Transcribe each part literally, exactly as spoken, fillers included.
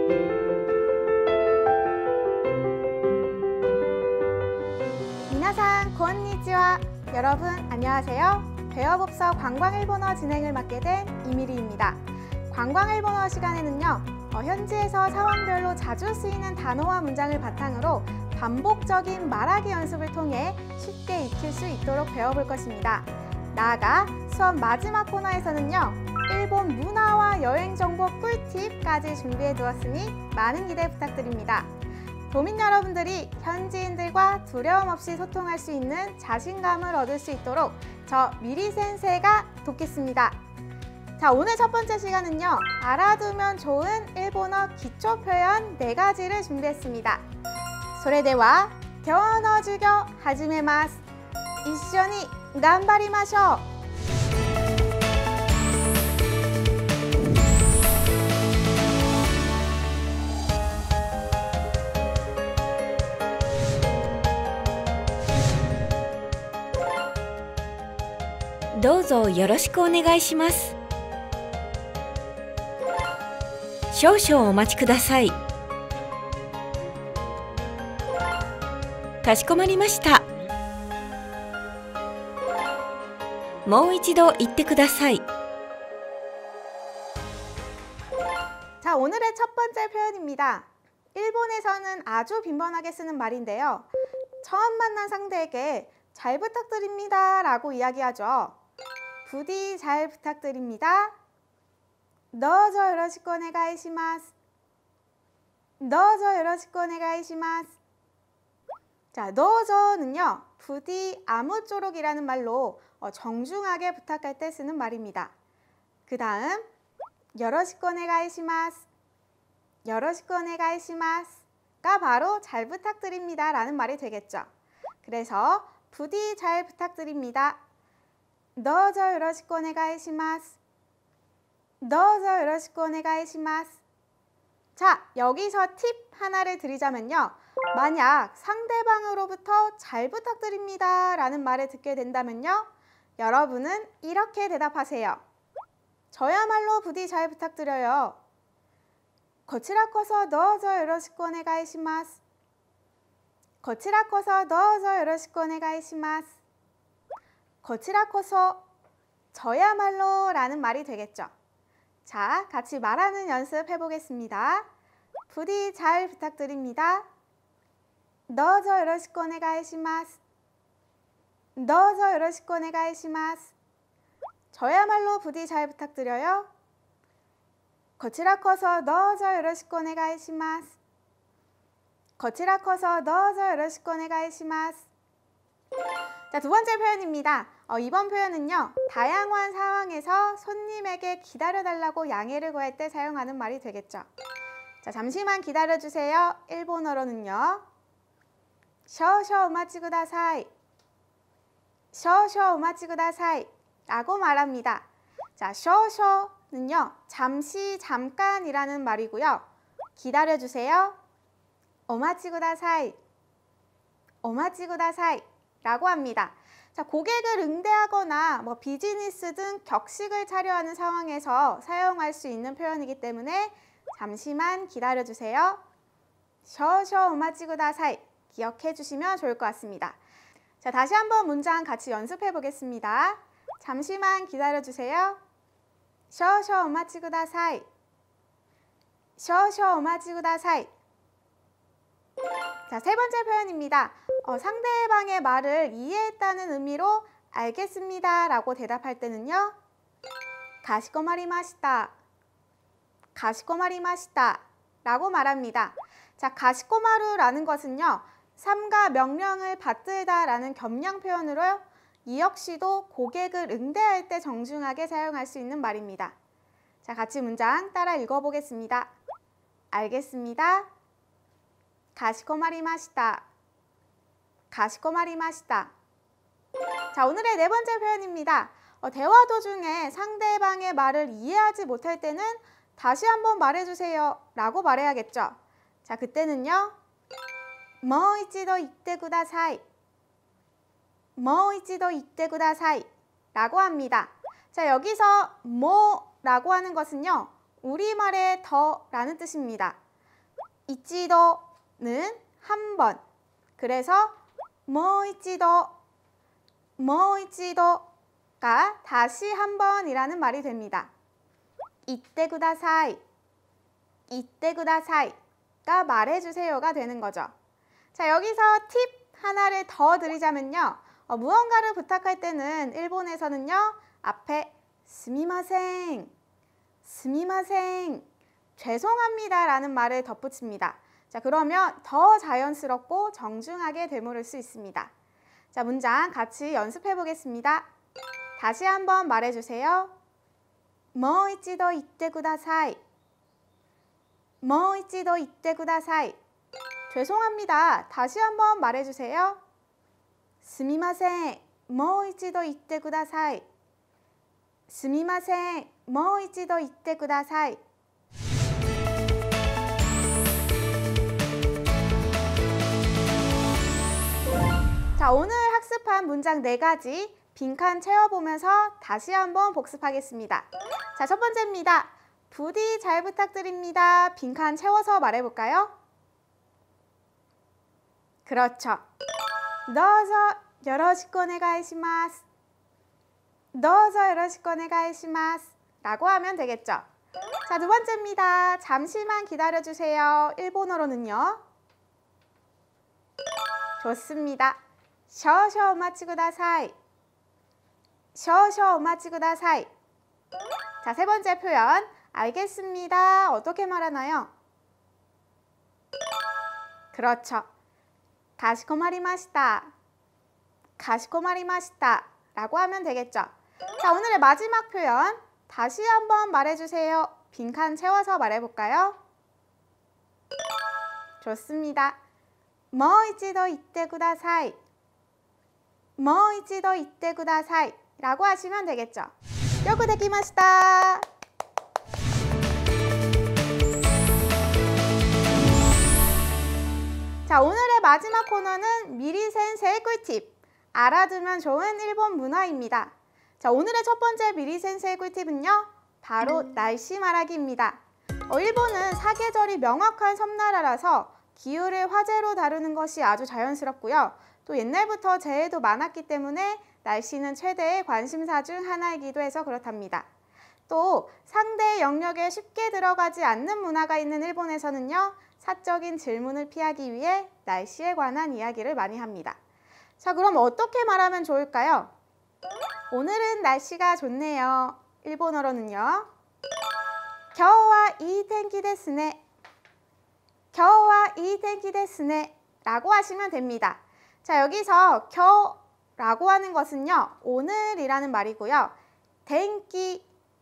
미나상 곤니치와. 여러분 안녕하세요. 배워봅서 관광일본어 진행을 맡게 된 이미리입니다. 관광일본어 시간에는요, 어, 현지에서 상황별로 자주 쓰이는 단어와 문장을 바탕으로 반복적인 말하기 연습을 통해 쉽게 익힐 수 있도록 배워볼 것입니다. 나아가 수업 마지막 코너에서는요, 일본 문화와 여행 정보 꿀팁까지 준비해 두었으니 많은 기대 부탁드립니다. 도민 여러분들이 현지인들과 두려움 없이 소통할 수 있는 자신감을 얻을 수 있도록 저 미리 센세가 돕겠습니다. 자, 오늘 첫 번째 시간은요, 알아두면 좋은 일본어 기초 표현 네 가지를 준비했습니다. それでは今日の授業始めます。一緒に頑張りましょう。 どうぞよろしくお願いします。少々お待ちください。かしこまりました。もう一度言ってください。 자, 오늘의 첫 번째 표현입니다. 일본에서는 아주 빈번하게 쓰는 말인데요. 처음 만난 상대에게 잘 부탁드립니다 라고 이야기하죠. 부디 잘 부탁드립니다. どうぞよろしくお願いします。どうぞよろしくお願いします。 자, どうぞ는요, 부디 아무쪼록이라는 말로 정중하게 부탁할 때 쓰는 말입니다. 그 다음, よろしくお願いします。よろしくお願いします가 바로 잘 부탁드립니다 라는 말이 되겠죠. 그래서 부디 잘 부탁드립니다. どうぞよろしくお願いします。どうぞよろしくお願いします。 자, 여기서 팁 하나를 드리자면요, 만약 상대방으로부터 잘 부탁드립니다 라는 말을 듣게 된다면요, 여러분은 이렇게 대답하세요. 저야말로 부디 잘 부탁드려요. こちらこそどうぞよろしくお願いします。こちらこそどうぞよろしくお願いします。こちらこそ, 저야말로 라는 말이 되겠죠. 자, 같이 말하는 연습 해보겠습니다. 부디 잘 부탁드립니다. どうぞよろしくお願いします。どうぞよろしくお願いします。 저야말로 부디 잘 부탁드려요. こちらこそどうぞよろしくお願いします。こちらこそどうぞよろしくお願いします。 자, 두 번째 표현입니다. 어, 이번 표현은요, 다양한 상황에서 손님에게 기다려달라고 양해를 구할 때 사용하는 말이 되겠죠. 자, 잠시만 기다려주세요. 일본어로는요, 少々お待ちください。少々お待ちください라고 말합니다. 자, 少々는요, 잠시, 잠깐이라는 말이고요. 기다려주세요. お待ちください。お待ちください라고 합니다. 자, 고객을 응대하거나 뭐 비즈니스 등 격식을 차려하는 상황에서 사용할 수 있는 표현이기 때문에 잠시만 기다려주세요. 少々お待ちください. 기억해 주시면 좋을 것 같습니다. 자, 다시 한번 문장 같이 연습해 보겠습니다. 잠시만 기다려주세요. 少々お待ちください。少々お待ちください。 자, 세 번째 표현입니다. 어, 상대방의 말을 이해했다는 의미로 알겠습니다 라고 대답할 때는요, かしこまりました。かしこまりました라고 말합니다. 자, 가시코마루라는 것은요, 삼가 명령을 받들다 라는 겸양 표현으로 이 역시도 고객을 응대할 때 정중하게 사용할 수 있는 말입니다. 자, 같이 문장 따라 읽어보겠습니다. 알겠습니다. かしこまりました。かしこまりました。 자, 오늘의 네 번째 표현입니다. 어, 대화 도중에 상대방의 말을 이해하지 못할 때는 다시 한번 말해주세요 라고 말해야겠죠. 자, 그때는요, もう一度言ってください。もう一度言ってください라고 합니다. 자, 여기서 뭐 라고 하는 것은요, 우리말의 더 라는 뜻입니다. 이치도는 한 번. 그래서 모이치도, 모이치도가 다시 한 번이라는 말이 됩니다. 이때 구다사이, 이때 구다사이가 말해주세요가 되는 거죠. 자, 여기서 팁 하나를 더 드리자면요. 어, 무언가를 부탁할 때는 일본에서는요. 앞에 스미마생, 스미마생, 죄송합니다 라는 말을 덧붙입니다. 자, 그러면 더 자연스럽고 정중하게 되물을 수 있습니다. 자, 문장 같이 연습해 보겠습니다. 다시 한번 말해주세요. 모이치도 이때 구다사이, 모이치도 이때 구다사이. 죄송합니다. 다시 한번 말해주세요. 스미마생, 모이치도 이때 구다사이. 스미마생, 모이치도 이때 구다사이. 자, 오늘 학습한 문장 네 가지 빈칸 채워보면서 다시 한번 복습하겠습니다. 자, 첫 번째입니다. 부디 잘 부탁드립니다. 빈칸 채워서 말해볼까요? 그렇죠. 도우조 요로시쿠 오네가이시마스. 도우조 요로시쿠 오네가이시마스 라고 하면 되겠죠. 자, 두 번째입니다. 잠시만 기다려주세요. 일본어로는요. 좋습니다. 쇼쇼 오마치 구다사이. 쇼쇼 오마치 구다사이. 자, 세 번째 표현. 알겠습니다. 어떻게 말하나요? 그렇죠. 가시코마리마시타. 가시코마리마시타 라고 하면 되겠죠. 자, 오늘의 마지막 표현. 다시 한번 말해주세요. 빈칸 채워서 말해볼까요? 좋습니다. 모이치도 이때 구다사이. 모이치도 이때 구다사이 라고 하시면 되겠죠. 요구 되키마시타. 자, 오늘의 마지막 코너는 미리 센세의 꿀팁. 알아두면 좋은 일본 문화입니다. 자, 오늘의 첫 번째 미리 센세의 꿀팁은요. 바로 날씨 말하기입니다. 어, 일본은 사계절이 명확한 섬나라라서 기후를 화제로 다루는 것이 아주 자연스럽고요. 또 옛날부터 재해도 많았기 때문에 날씨는 최대의 관심사 중 하나이기도 해서 그렇답니다. 또 상대의 영역에 쉽게 들어가지 않는 문화가 있는 일본에서는요. 사적인 질문을 피하기 위해 날씨에 관한 이야기를 많이 합니다. 자, 그럼 어떻게 말하면 좋을까요? 오늘은 날씨가 좋네요. 일본어로는요. 겨우와 이 텐키 데스네. 겨우와 이 텐키 데스네 라고 하시면 됩니다. 자, 여기서 겨라고 하는 것은요. 오늘이라는 말이고요. 텐키,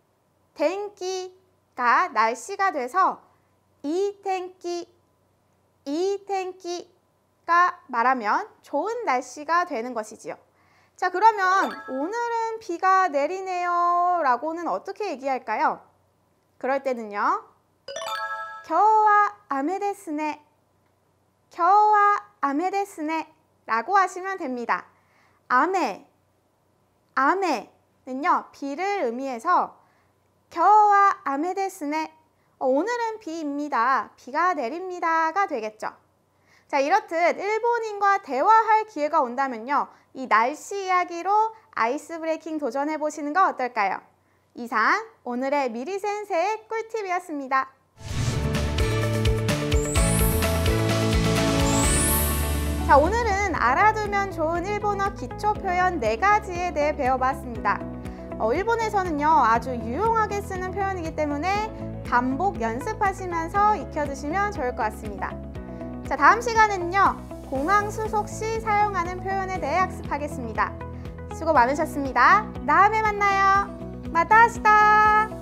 텐키가 날씨가 돼서 이 텐키, 이 텐키가 말하면 좋은 날씨가 되는 것이지요. 자, 그러면 오늘은 비가 내리네요 라고는 어떻게 얘기할까요? 그럴 때는요. 겨우와 아메 데스네. 겨우와 아메 데스네 라고 하시면 됩니다. 아메, 아메는요. 비를 의미해서 겨우와 아메 데스네. 어, 오늘은 비입니다. 비가 내립니다가 되겠죠. 자, 이렇듯 일본인과 대화할 기회가 온다면요. 이 날씨 이야기로 아이스 브레이킹 도전해 보시는 거 어떨까요? 이상 오늘의 미리 센세의 꿀팁이었습니다. 자, 오늘은 알아두면 좋은 일본어 기초 표현 네 가지에 대해 배워봤습니다. 어, 일본에서는요. 아주 유용하게 쓰는 표현이기 때문에 반복 연습하시면서 익혀두시면 좋을 것 같습니다. 자, 다음 시간에는요. 공항 수속 시 사용하는 표현에 대해 학습하겠습니다. 수고 많으셨습니다. 다음에 만나요. 마타 아시타.